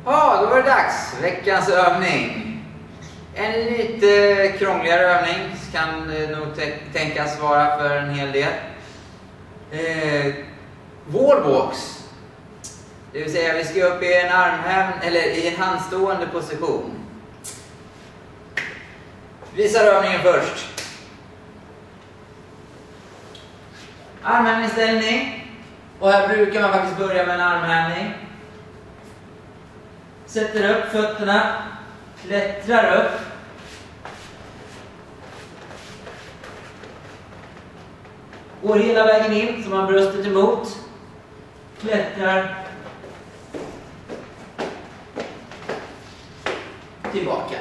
Ja, då var det dags. Veckans övning. En lite krångligare övning kan nog tänkas vara för en hel del. Wallwalks. Det vill säga vi ska upp i en armhävning eller i en handstående position. Visar övningen först. Armhävningsställning. Och här brukar man faktiskt börja med en armhävning. Sätter upp fötterna. Klättrar upp. Går hela vägen in så man bröstet emot. Klättrar. Tillbaka.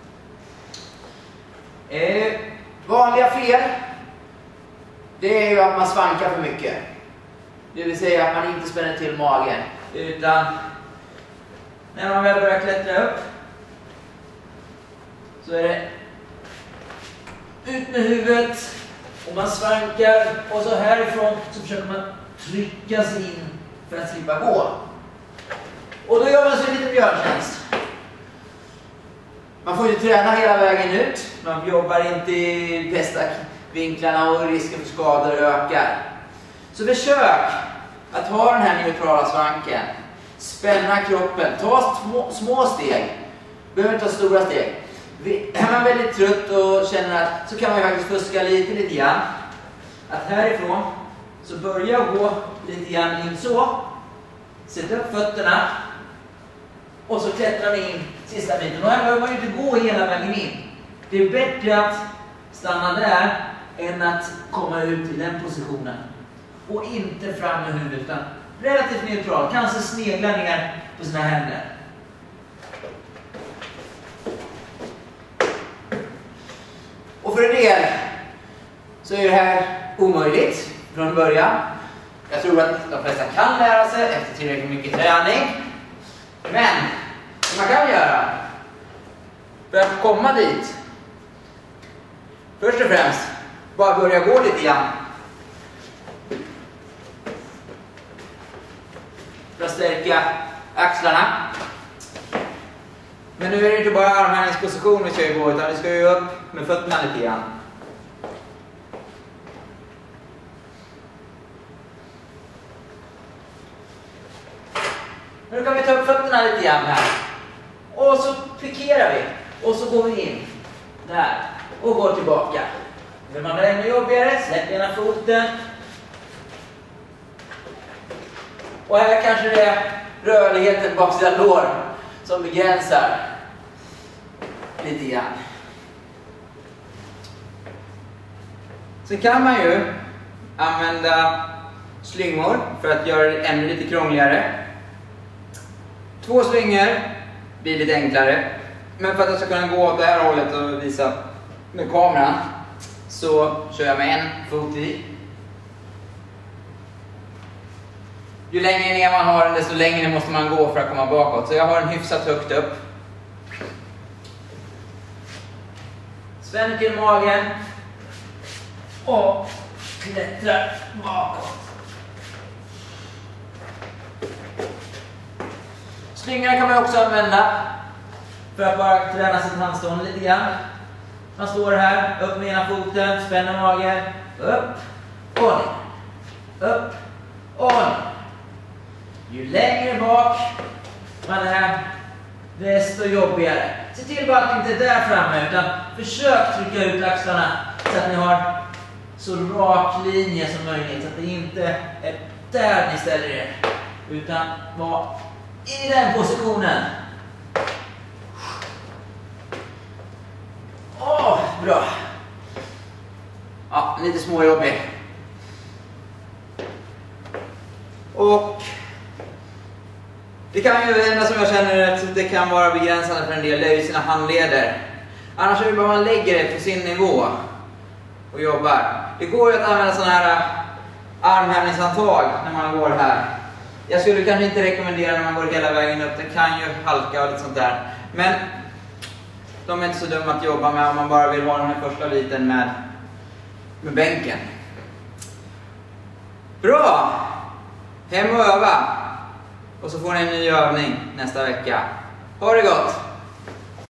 Vanliga fel. Det är ju att man svankar för mycket. Det vill säga att man inte spänner till magen. Utan när man väl börjar klättra upp så är det ut med huvudet och man svankar och så härifrån så försöker man trycka sig in för att slippa gå. Och då gör man sig lite björntjänst. Man får ju träna hela vägen ut. Man jobbar inte i bästa vinklarna och risken för skador ökar. Så försök att ha den här neutrala svanken. Spänna kroppen. Ta små steg. Behöver inte ta stora steg. Är man väldigt trött och känner att så kan man ju faktiskt fuska lite grann. Att härifrån så börja gå lite grann in så. Sätt upp fötterna. Och så klättrar vi in sista biten. Och här behöver man ju inte gå hela vägen in. Det är bättre att stanna där än att komma ut i den positionen. Och inte fram med huvudet utan relativt neutral. Kanske snegla ner på sina händer. Och för en del så är det här omöjligt från början. Jag tror att de flesta kan lära sig efter tillräckligt mycket träning. Men vad man kan göra för att komma dit. Först och främst bara börja gå lite grann. För att stärka axlarna. Men nu är det inte bara armhävningsposition vi ska gå utan vi ska ju upp med fötterna lite grann. Nu kan vi ta upp fötterna lite grann här. Och så pikerar vi. Och så går vi in. Där. Och går tillbaka. Vill man ha ännu jobbigare, släpp ena foten. Och här kanske det är rörligheten baksida lår som begränsar lite grann. Sen kan man ju använda slyngor för att göra det ännu lite krångligare. 2 slyngor blir lite enklare. Men för att jag ska kunna gå åt det här hållet och visa med kameran så kör jag med en fot i. Ju längre ner man har den desto längre måste man gå för att komma bakåt. Så jag har den hyfsat högt upp. Spänner till magen. Och klättrar bakåt. Slyngar kan man också använda för att bara träna sitt handstånd lite grann. Man står här, upp med ena foten, spänner magen, upp och ner. Upp och ner. Ju längre bak man är, desto jobbigare. Se till bara att ni inte är där framme utan försök trycka ut axlarna så att ni har så rak linje som möjligt. Så att det inte är där ni ställer er utan var i den positionen. Bra. Ja, lite småjobbig. Och det kan ju enda som jag känner att det kan vara begränsande för en del är sina handleder. Annars är det bara man lägger det på sin nivå och jobbar. Det går ju att använda sådana här armhävningshandtag när man går här. Jag skulle kanske inte rekommendera när man går hela vägen upp. Det kan ju halka och lite sånt där. Men de är inte så dumma att jobba med om man bara vill ha den här första biten med bänken. Bra! Hem och öva! Och så får ni en ny övning nästa vecka. Ha det gott!